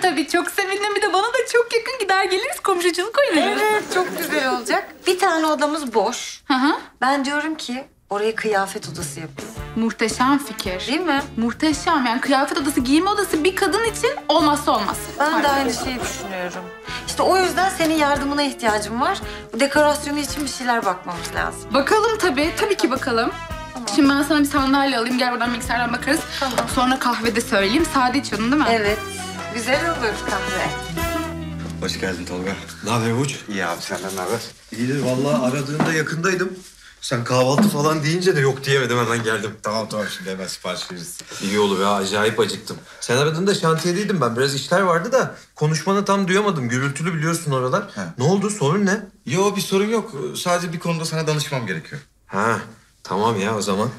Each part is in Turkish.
tabii. Çok sevindim. Bir de bana da çok yakın, gider geliriz. Komşuculuk oynarız. Evet, çok güzel olacak. Bir tane odamız boş. Hı hı. Ben diyorum ki orayı kıyafet odası yapayım. Muhteşem fikir. Değil mi? Muhteşem. Yani kıyafet odası, giyinme odası bir kadın için olmazsa olmaz. Ben de aynı şeyi düşünüyorum. İşte o yüzden senin yardımına ihtiyacım var. Bu dekorasyonu için bir şeyler bakmamız lazım. Bakalım tabii. Tabii ki bakalım. Şimdi ben sana bir sandalye alayım. Gel buradan bilgisayardan bakarız. Tamam. Sonra kahve de söyleyeyim. Sade içiyordun değil mi? Evet. Güzel olur kahve. Hoş geldin Tolga. Ne haber Uç? İyi abi, senden ne haber? İyidir vallahi, aradığında yakındaydım. Sen kahvaltı falan deyince de yok diyemedim, hemen geldim. Tamam şimdi hemen sipariş veririz. İyi olur ya, acayip acıktım. Sen aradığında şantiyedeydim ben. Biraz işler vardı da konuşmanı tam duyamadım. Gürültülü biliyorsun oralar. He. Ne oldu, sorun ne? Yo, bir sorun yok. Sadece bir konuda sana danışmam gerekiyor. Ha, tamam ya o zaman.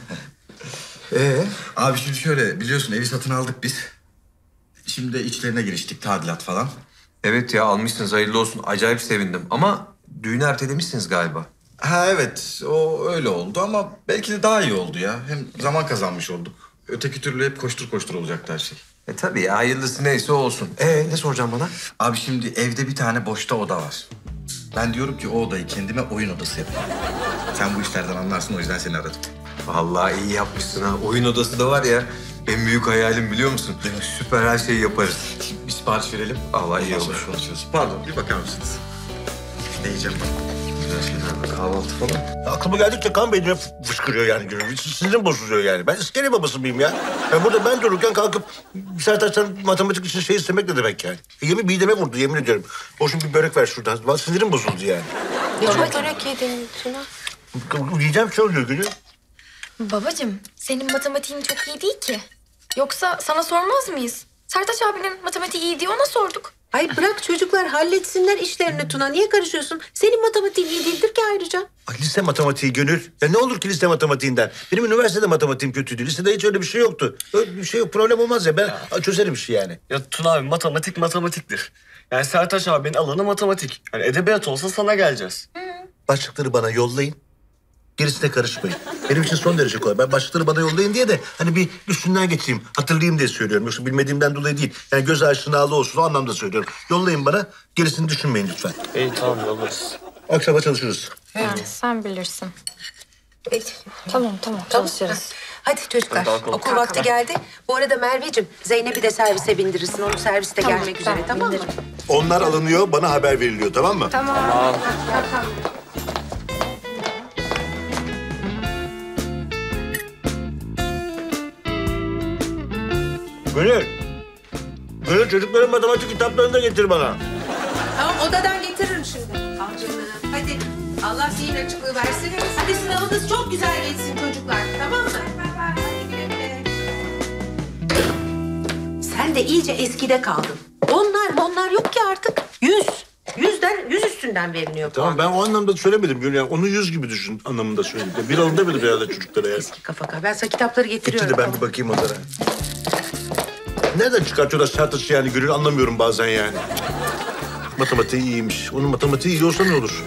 Abi şimdi şöyle, biliyorsun evi satın aldık biz. Şimdi içlerine giriştik, tadilat falan. Evet ya, almışsınız, hayırlı olsun. Acayip sevindim ama düğünü ertelemişsiniz galiba. Ha evet, o öyle oldu ama belki de daha iyi oldu ya. Hem zaman kazanmış olduk. Öteki türlü hep koştur koştur olacaktı her şey. Tabii ya, hayırlısı neyse olsun. Ne soracağım bana? Abi şimdi evde bir tane boşta oda var. Ben diyorum ki o odayı kendime oyun odası yapayım. Sen bu işlerden anlarsın, o yüzden seni aradım. Vallahi iyi yapmışsın ha. Oyun odası da var ya, en büyük hayalim biliyor musun? Süper, her şeyi yaparız. Şimdi bir sipariş verelim. Vallahi iyi Ondan sonra olur. konuşuruz. Pardon, bir bakar mısınız? Ne yiyeceğim ben? Güzel şeyler, kahvaltı falan. Aklıma geldikçe kan beynime fışkırıyor yani. Sinirim bozuluyor yani. Ben iskele babası mıyım ya? Ben dururken kalkıp Sertaç'tan matematik için şey istemek ne demek yani? Yemin mideme vurdu, yemin ediyorum. O şimdi bir börek ver şuradan. Bak sinirim bozuldu yani. Çok börek yedin Tuna. Yiyeceğim şey oluyor Gülü. Babacığım, senin matematiğin çok iyi değil ki. Yoksa sana sormaz mıyız? Sertaç abinin matematiği iyi diye ona sorduk. Ay bırak çocuklar halletsinler işlerini Tuna. Niye karışıyorsun? Senin matematiğin iyi değildir ki ayrıca. Ay, lise matematiği Gönül. Ya ne olur ki lise matematiğinden? Benim üniversitede matematiğim kötüydü. Lisede hiç öyle bir şey yoktu. Öyle bir şey yok, problem olmaz ya. Ben çözerim işi yani. Ya Tuna abi, matematik matematiktir. Yani Sertaç abinin alanı matematik. Yani edebiyat olsa sana geleceğiz. Başlıkları bana yollayın. Gerisine karışmayın. Benim için son derece kolay. Ben başlıkları bana yollayın diye de hani bir üstünden geçeyim, hatırlayayım diye söylüyorum. Yoksa bilmediğimden dolayı değil. Yani göz aşinalığı olsun, o anlamda söylüyorum. Yollayın bana, gerisini düşünmeyin lütfen. İyi tamam, yollarız. Akşama çalışırız. Yani sen bilirsin. Tamam çalışırız. Hadi çocuklar Kalkalım. okul vakti geldi. Bu arada Merveciğim Zeynep'i de servise bindirirsin. Onun serviste gelmek üzere tamam mı? Onlar alınıyor, bana haber veriliyor, tamam mı? Tamam. Gönül. Gönül, çocukların matematik kitaplarını da getir bana. Tamam odadan getiririm şimdi. Al canım. Hadi Allah zihin açıklığı versin. Hadi sınavınız çok güzel geçsin çocuklar. Tamam mı? Hadi güle güle. Sen de iyice eskide kaldın. Onlar yok ki artık. 100 üstünden veriliyor puan. Tamam, ben o anlamda söylemedim Gönül. Yani onu 100 gibi düşün anlamında söyledim. Bir alında bile herhalde çocuklara yani. Kafa. Ben sana kitapları getiriyorum. Getir de ben bir bakayım onlara. Nereden çıkartıyorlar Sertaç'ı yani Gönül, anlamıyorum bazen yani. Matematiği iyiymiş. Onun matematiği iyi olsa ne olur?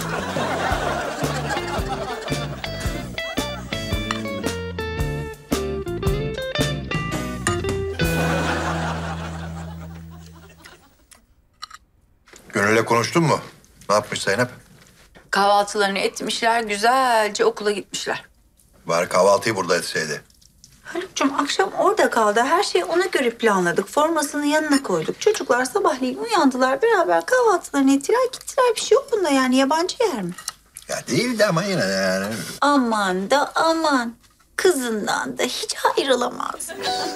Gönül'le konuştun mu? Ne yapmış Zeynep? Kahvaltılarını etmişler, güzelce okula gitmişler. Bari kahvaltıyı burada etseydi. Haluk'cum akşam orada kaldı. Her şeyi ona göre planladık. Formasını yanına koyduk. Çocuklar sabahleyin uyandılar. Beraber kahvaltılarını ettiler. Gittiler. Bir şey yok bunda yani. Yabancı yer mi? Ya değildi ama yine de yani. Aman da aman. Kızından da hiç ayrılamaz.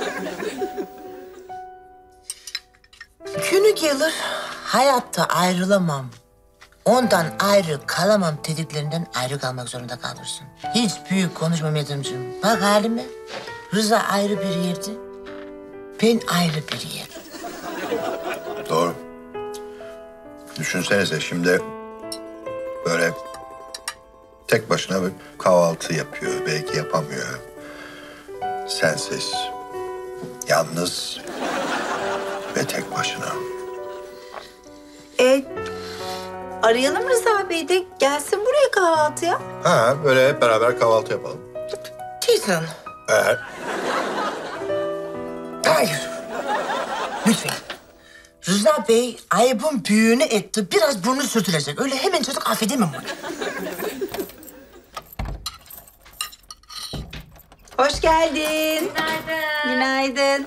Günü gelir hayatta ayrılamam. Ondan ayrı kalamam dediklerinden ayrı kalmak zorunda kalırsın. Hiç büyük konuşma Metin'cim. Bak halime. Rıza ayrı bir yerdi. Ben ayrı bir yer. Doğru. Düşünsenize şimdi böyle tek başına bir kahvaltı yapıyor. Belki yapamıyor. Sensiz, yalnız ve tek başına. Arayalım Rıza Bey de gelsin buraya kahvaltıya. Ha, böyle hep beraber kahvaltı yapalım. Teyzen. Eğer Hayır. Lütfen. Rıza Bey ayıbın büyüğünü etti. Biraz burnu sürtülecek. Öyle hemen çocuk affedemem bunu. Hoş geldin. Günaydın.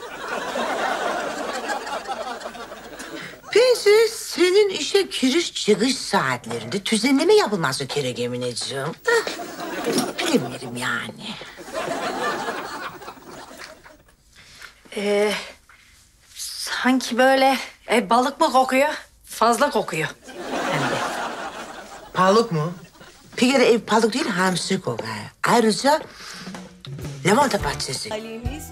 Bence senin işe giriş çıkış saatlerinde düzenleme yapılması gerek Emineciğim. Bilemiyorum yani. Sanki böyle balık mı kokuyor? Fazla kokuyor. Balık mı? Bir kere ev balık değil, hamsi kokar. Ayrıca lavanta bahçesi.